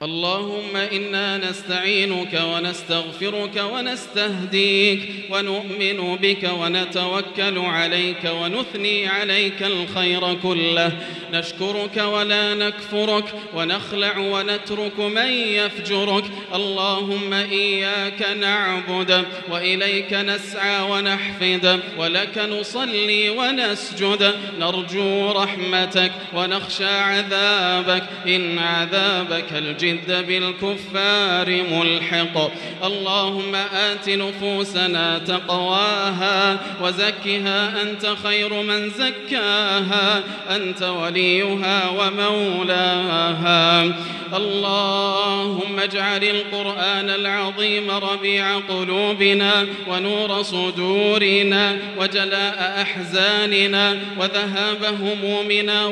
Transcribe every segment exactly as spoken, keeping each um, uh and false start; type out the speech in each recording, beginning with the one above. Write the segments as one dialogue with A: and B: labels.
A: اللهم إنا نستعينك ونستغفرك ونستهديك ونؤمن بك ونتوكل عليك ونثني عليك الخير كله، نشكرك ولا نكفرك ونخلع ونترك من يفجرك. اللهم إياك نعبد وإليك نسعى ونحفد ولك نصلي ونسجد، نرجو رحمتك ونخشى عذابك، إن عذابك الجد بالكفار ملحق. اللهم آت نفوسنا تقواها وزكها أنت خير من زكاها، أنت وليها ومولاها. اللهم اجعل القرآن العظيم ربيع قلوبنا ونور صدورنا وجلاء أحزاننا وذهاب همومنا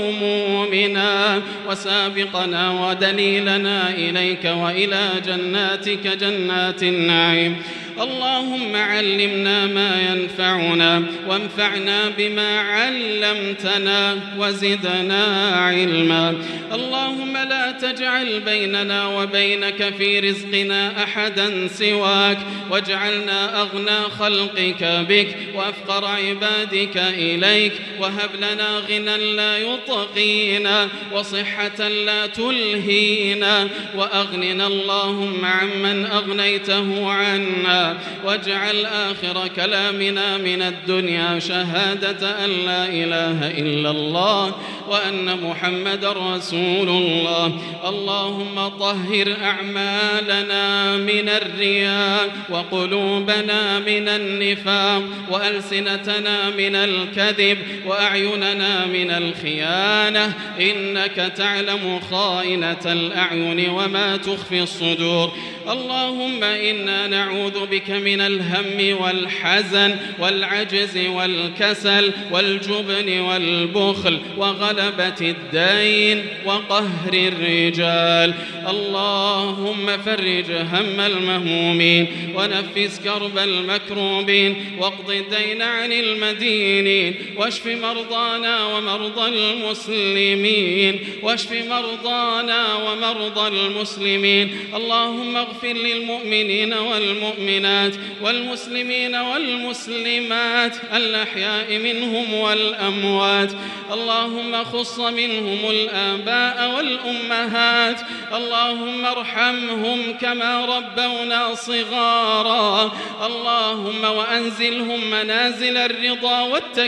A: وغمومنا وسابقنا ودليلنا إليك وإلى جناتك جنات النعيم. اللهم علمنا ما ينفعنا وانفعنا بما علمتنا وزدنا علما. اللهم لا تجعل بيننا وبينك في رزقنا أحدا سواك، واجعلنا أغنى خلقك بك وأفقر عبادك إليك، وهب لنا غنى لا يطغينا وصحة لا تلهينا، وأغننا اللهم عمن أغنيته عنا، واجعل آخر كلامنا من الدنيا شهادة أن لا إله إلا الله وأن محمد رسول الله. اللهم طهر أعمالنا من الرياء وقلوبنا من النفاق وألسنتنا من الكذب وأعيننا من الخيانة، إنك تعلم خائنة الأعين وما تخفي الصدور. اللهم إنا نعوذ بك من الهم والحزن والعجز والكسل والجبن والبخل وغلبة الدين وقهر الرجال. اللهم فرج هم المهمومين ونفس كرب المكروبين واقض الدين عن المدينين، واشف مرضانا ومرضى المسلمين واشف مرضانا ومرضى المسلمين. اللهم اغفر للمؤمنين والمؤمنات والمسلمين والمسلمات الأحياء منهم والأموات. اللهم خص منهم الآباء والأمهات، اللهم ارحمهم كما ربونا صغارا. اللهم وأنزلهم منازل الرضا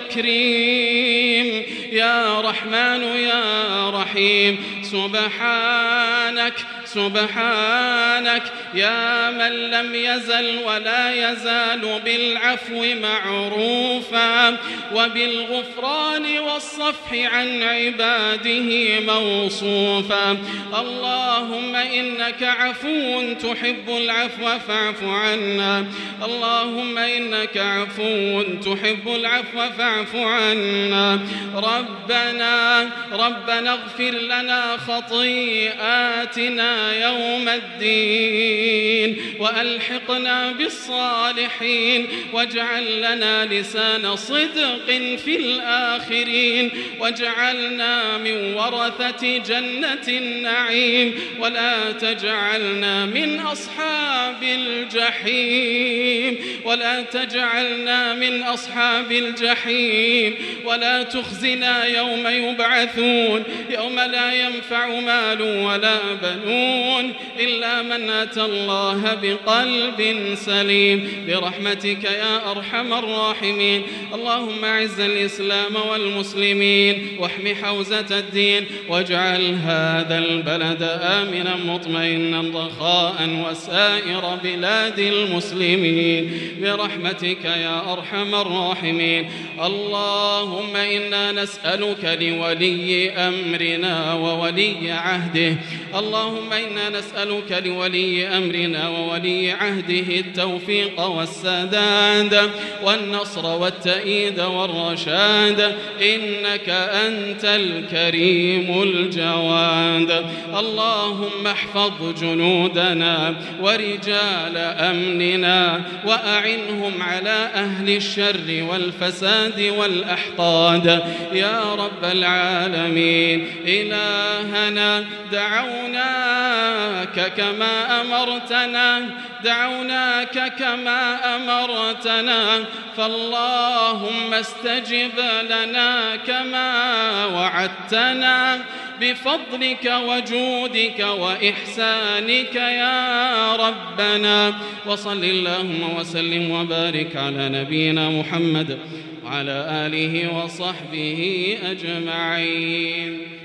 A: والتكريم يا رحمن يا رحيم. سبحانك سبحانك يا من لم يزل ولا يزال بالعفو معروفا وبالغفران والصفح عن عباده موصوفا. اللهم إنك عفو تحب العفو فاعف عنا. اللهم إنك عفو تحب العفو فاعف عنا. ربنا ربنا اغفر لنا خطيئاتنا يوم الدين وألحقنا بالصالحين، واجعل لنا لسان صدق في الآخرين، واجعلنا من ورثة جنة النعيم، ولا تجعلنا من أصحاب الجحيم ولا تجعلنا من أصحاب الجحيم ولا تخزنا يوم يبعثون، يوم لا ينفع مال ولا بنون إلا من أتى الله بقلب سليم برحمتك يا أرحم الراحمين. اللهم أعز الإسلام والمسلمين واحم حوزة الدين، واجعل هذا البلد آمنا مطمئنا رخاء وسائر بلاد المسلمين برحمتك يا أرحم الراحمين. اللهم إنا نسألك لولي أمرنا وولي عهده اللهم إنا نسألك لولي أمرنا وولي عهده التوفيق والسداد والنصر والتأييد والرشاد، إنك أنت الكريم الجواد. اللهم احفظ جنودنا ورجال أمننا وأعنهم على أهل الشر والفساد والأحقاد يا رب العالمين. إلهنا دعونا دعوناك كما أمرتنا دعوناك كما أمرتنا فاللهم استجب لنا كما وعدتنا بفضلك وجودك وإحسانك يا ربنا. وصل اللهم وسلم وبارك على نبينا محمد وعلى آله وصحبه أجمعين.